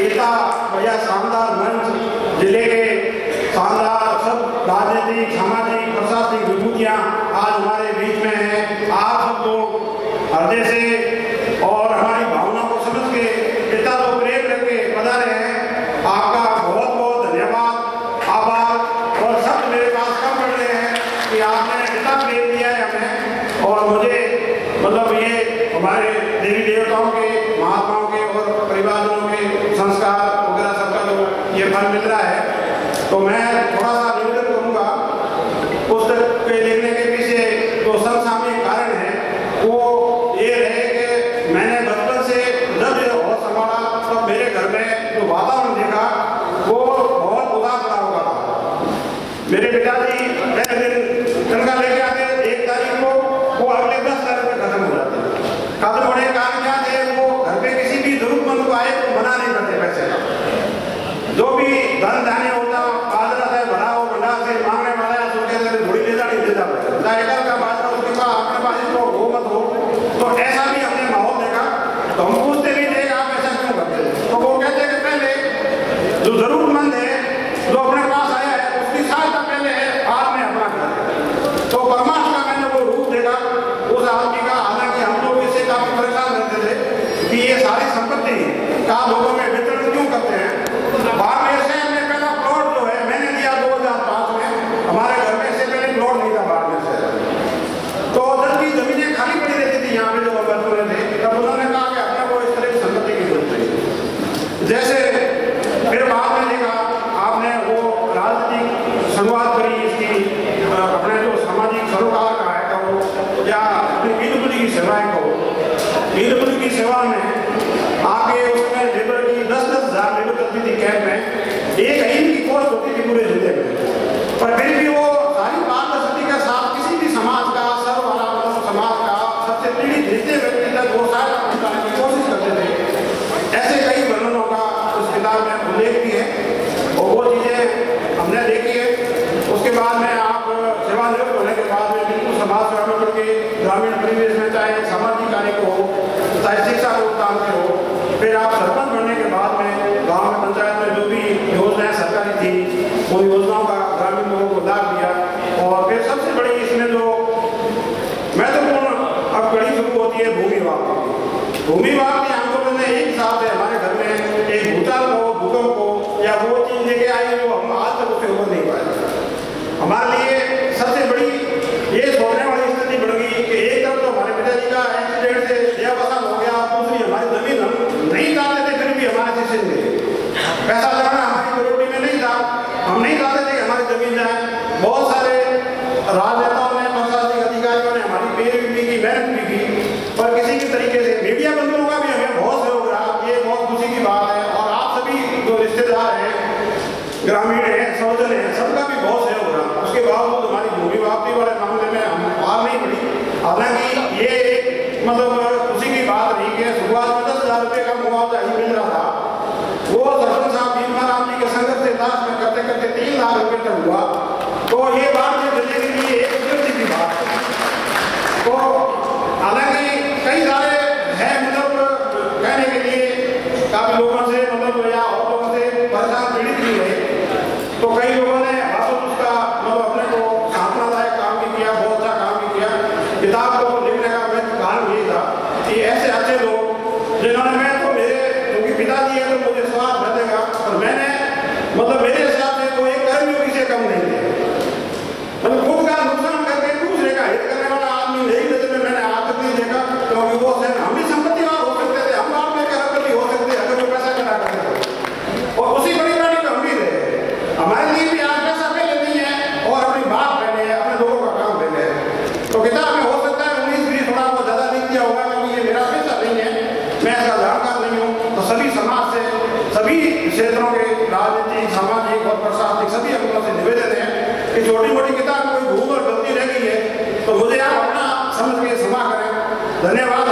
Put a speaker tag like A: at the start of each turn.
A: इतना बढ़िया शानदार मंच, जिले के शानदार सब राजनीतिक, सामाजिक, प्रशासनिक विभूतियां आज हमारे बीच में हैं। आप सबको हृदय से और हमारी भावना को समझ के इतना तो प्रेम करके पधारे हैं, आपका बहुत बहुत धन्यवाद, आभार। और सब मेरे पास कम पड़ रहे हैं कि आपने इतना प्रेम दिया है हमें, और मुझे मतलब ये हमारे देवी देवताओं के, महात्माओं के और परिवारजनों के संस्कार वगैरह सबका जो ये फल मिल रहा है। तो मैं थोड़ा सा निवेदन करूंगा, पुस्तक के लिखने के पीछे जो समसामयिक कारण है वो ये रहे कि मैंने बचपन से जब ये होश संभाला तब मेरे घर में जो वातावरण देखा वो बहुत उदास रहा होगा। मेरे पिताजी पहले दिन तनखा लेके आते 1 तारीख को, वो अगले 10 तारीख में खत्म हो जाते। खत्म होने के कारण क्या थे, वो घर पे किसी भी जरूरतमंद को आए तो मना नहीं करते पैसे का। जो भी धन धान्य होता बाजरा से भरा हो, भंडार से मांगने वाला है, सोचे से थोड़ी लेता नहीं देता पैसा का बाजरा उसके पास आपके पास इसको हो मत हो। तो ऐसा भी हमने माहौल देखा। तो हम पूछते भी थे आप ऐसा क्यों करते थे, तो वो कहते कि पहले जो जरूरतमंद है, जो अपने पास आया है, उसकी सहायता पहले है, बाद में अपना कर। तो परमात्मा का मैंने वो रूप देखा उस आदमी का। हालांकि हम लोग इससे काफी परेशान रहते थे कि ये सारी संपत्ति का लोगों में वितरण क्यों करते हैं। बाड़मेर से हमने पहला प्लॉट जो है मैंने दिया 2005 में, हमारे घर में से पहले प्लॉट नहीं था बाड़मेर से। तो जबकि जमीनें खाली पड़ी रहती थी यहाँ पे जो बचपन थे, तब उन्होंने कहा कि अपने को इस तरह की संपत्ति की जरूरत है। जैसे फिर बाद में देखा आपने वो राजनीतिक शुरुआत करी इसकी, अपने जो सामाजिक सरोकार का है कहो या अपनी पीडब्ल्यूडी की सेवाएं कहो। पीडब्ल्यूडी की सेवा में आगे उसमें लेबर की 10-10 हज़ार लेबर करती थी कैंप में, एक अहीम की पोस्ट होती थी पूरे जिले में। पर फिर भी वो सारी पारदर्शिता के साथ किसी भी समाज का, सर्वहारा समाज का सबसे पीड़ित जितने व्यक्ति तक वो सहायता पहुंचाने की कोशिश करते थे। ऐसे कई वर्णनों का उस किताब में उल्लेख भी है और वो चीजें हमने देखी है। उसके बाद में आप सेवानिवृत्त होने के बाद में बिल्कुल समाज सेवा में करके ग्रामीण परिवेश में चाहे सामाजिक कार्य को हो, चाहे शिक्षा को काम के हो, फिर आप सरपंच बनने के बाद में गांव में पंचायत में जो भी योजनाएं सरकारी थी उन योजनाओं का ग्रामीण लोगों को लाभ दिया। और फिर सबसे बड़ी इसमें जो महत्वपूर्ण अब कड़ी शुरू होती है भूमि विवाद। भूमि विवाद के आंदोलन ने एक साथ है हमारे घर में एक भूचाल को, भूकंप को या वो चीज लेके आई जो हम आज तक उससे उबर नहीं पाए। हमारे लिए सबसे बड़ी ये सोचने वाली स्थिति बढ़ गई कि एक तरफ तो हमारे पिताजी का एक्सीडेंट से देहावसान हो गया, दूसरी हमारी जमीन हम नहीं चाहते थे, फिर भी हमारे से पैसा लगाना हमारी प्रायोरिटी में नहीं था। हम नहीं चाहते थे कि हमारी जमीन जाए। बहुत सारे राजनेताओं ने, प्रशासनिक अधिकारियों ने हमारी पैरवी भी की, मेहनत भी की, पर किसी भी तरीके से मीडिया बंधुओं का भी हमें बहुत सहयोग रहा। ये बहुत खुशी की बात है। और आप सभी जो रिश्तेदार हैं, ग्रामीण हैं, सौजन हैं, सबका भी बहुत सहयोग रहा। उसके बावजूद हमारी भूमि वापसी वाले मामले में हम हार नहीं पड़ी। हालांकि ये मतलब खुशी की बात नहीं कि शुरुआत में 10,000 रुपये का मुआवजा ही मिल रहा था। वो सरपंच साहब भीमराम जी के संघर्ष से लास्ट में करते करते 3 लाख रुपये तक हुआ। तो ये बात जो जिले के लिए एक उपलब्धि की बात है। तो हालांकि कई सारे हैं मतलब कहने के लिए काफी लोगों से मतलब या और लोगों से परेशान पीड़ित भी हुए। तो कई लोगों ने वापस उसका मतलब अपने को सांत्वनादायक काम भी किया, बहुत अच्छा काम भी किया। किताब को लिखने का मुख्य कारण ये था कि ऐसे अच्छे लोग जिन्होंने, मैं तो मेरे क्योंकि पिताजी है तो मुझे स्वाद बचेगा, और मैंने मतलब मेरे हिसाब से कोई कर्मयोगी से कम नहीं है। मतलब खुद का नुकसान करके दूसरे का हित करने वाला आदमी नहीं नजर में मैंने आज तक नहीं देखा। क्योंकि वो हम भी संपत्तिवान हो सकते थे, हम बाप में करपति हो सकते अगर वो पैसा कटा करते। और उसी बड़ी बात तो हम भी रहे। हमारे लिए भी आज पैसा पहले नहीं है और अपनी बात पहले है, अपने लोगों का काम पहले है। तो किताब में हो सकता है 19-20 थोड़ा बहुत ज्यादा लिख दिया होगा क्योंकि ये मेरा पैसा नहीं है, मैं इसका जानकार नहीं हूँ। तो सभी समाज से, सभी क्षेत्रों के राजनीतिक, सामाजिक और प्रशासनिक सभी अंगों से निवेदन है कि छोटी मोटी किताब कोई भूल और गलती रह गई है तो मुझे आप अपना समझ के क्षमा करें। धन्यवाद।